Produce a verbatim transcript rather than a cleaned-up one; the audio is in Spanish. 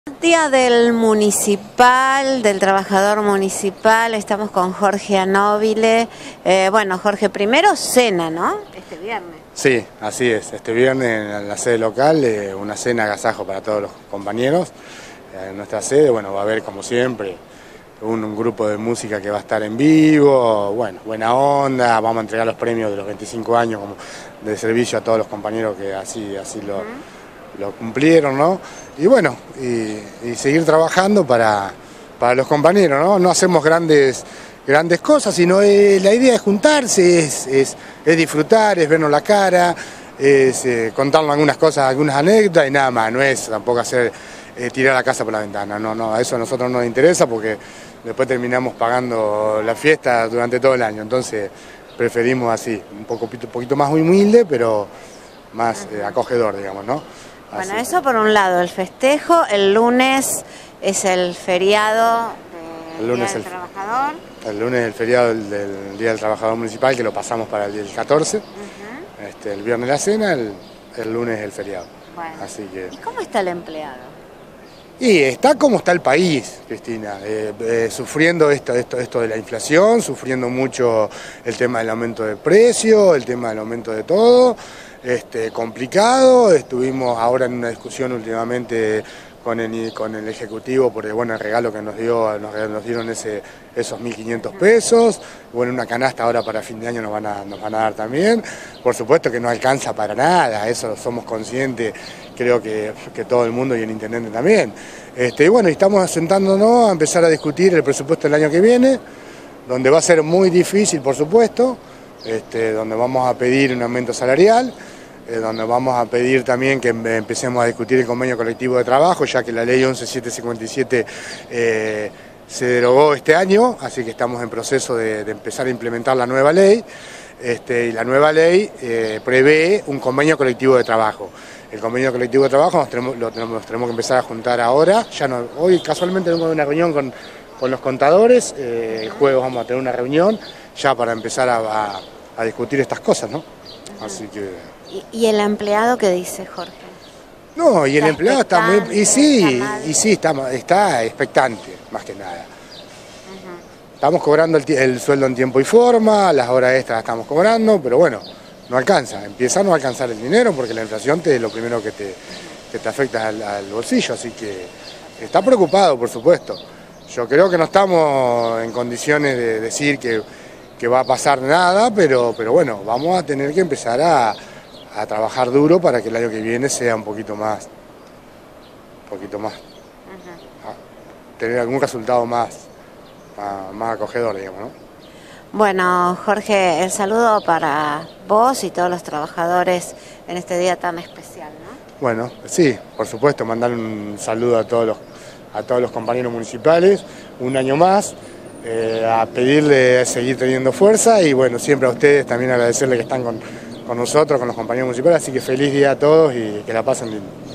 Día del municipal, del trabajador municipal, estamos con Jorge Anóbile. Eh, bueno, Jorge, primero cena, ¿no? Este viernes. Sí, así es. Este viernes en la sede local, eh, una cena agasajo para todos los compañeros. Eh, en nuestra sede, bueno, va a haber como siempre un, un grupo de música que va a estar en vivo, bueno, buena onda, vamos a entregar los premios de los veinticinco años como de servicio a todos los compañeros que así, así lo... Uh-huh. lo cumplieron, ¿no? Y bueno, y, y seguir trabajando para, para los compañeros, ¿no? No hacemos grandes, grandes cosas, sino eh, la idea es juntarse, es, es, es disfrutar, es vernos la cara, es eh, contarnos algunas cosas, algunas anécdotas y nada más, no es tampoco hacer eh, tirar la casa por la ventana, no, no, a eso a nosotros no nos interesa porque después terminamos pagando la fiesta durante todo el año, entonces preferimos así, un poco, un poquito más humilde, pero más eh, acogedor, digamos, ¿no? Bueno, así. Eso por un lado, el festejo, el lunes es el feriado del el lunes Día del el, Trabajador. El lunes es el feriado del, del Día del Trabajador Municipal, que lo pasamos para el día del catorce, uh-huh. este, el viernes la cena, el, el lunes el feriado. Bueno. Así que... ¿Y cómo está el empleado? Y está como está el país, Cristina, eh, eh, sufriendo esto, esto, esto de la inflación, sufriendo mucho el tema del aumento de precio, el tema del aumento de todo, este, complicado. Estuvimos ahora en una discusión últimamente con el, con el Ejecutivo por el, bueno, el regalo que nos dio, nos, nos dieron ese, esos mil quinientos pesos, bueno, una canasta ahora para fin de año nos van, a, nos van a dar también. Por supuesto que no alcanza para nada, eso somos conscientes, creo que, que todo el mundo y el intendente también. Este, y bueno, estamos sentándonos a empezar a discutir el presupuesto del año que viene, donde va a ser muy difícil, por supuesto, este, donde vamos a pedir un aumento salarial, eh, donde vamos a pedir también que empecemos a discutir el convenio colectivo de trabajo, ya que la ley once mil setecientos cincuenta y siete eh, se derogó este año, así que estamos en proceso de, de empezar a implementar la nueva ley. Este, y la nueva ley eh, prevé un convenio colectivo de trabajo. El convenio colectivo de trabajo nos tenemos, lo tenemos, nos tenemos que empezar a juntar ahora. Ya no, hoy casualmente tengo una reunión con, con los contadores, eh, el jueves vamos a tener una reunión ya para empezar a, a, a discutir estas cosas, ¿no? Así que... ¿Y, ¿Y el empleado qué dice, Jorge? No, y el empleado está muy... Y sí, y sí, está, está expectante, más que nada. Estamos cobrando el, el sueldo en tiempo y forma, las horas extras las estamos cobrando, pero bueno, no alcanza, empieza a no alcanzar el dinero porque la inflación te, es lo primero que te, que te afecta al, al bolsillo, así que está preocupado, por supuesto. Yo creo que no estamos en condiciones de decir que, que va a pasar nada, pero, pero bueno, vamos a tener que empezar a, a trabajar duro para que el año que viene sea un poquito más, un poquito más, uh-huh. tener algún resultado más. Más, más acogedor, digamos, ¿no? Bueno, Jorge, el saludo para vos y todos los trabajadores en este día tan especial, ¿no? Bueno, sí, por supuesto, mandar un saludo a todos los, a todos los compañeros municipales, un año más, eh, a pedirle seguir teniendo fuerza y bueno, siempre a ustedes también agradecerles que están con, con nosotros, con los compañeros municipales, así que feliz día a todos y que la pasen lindo.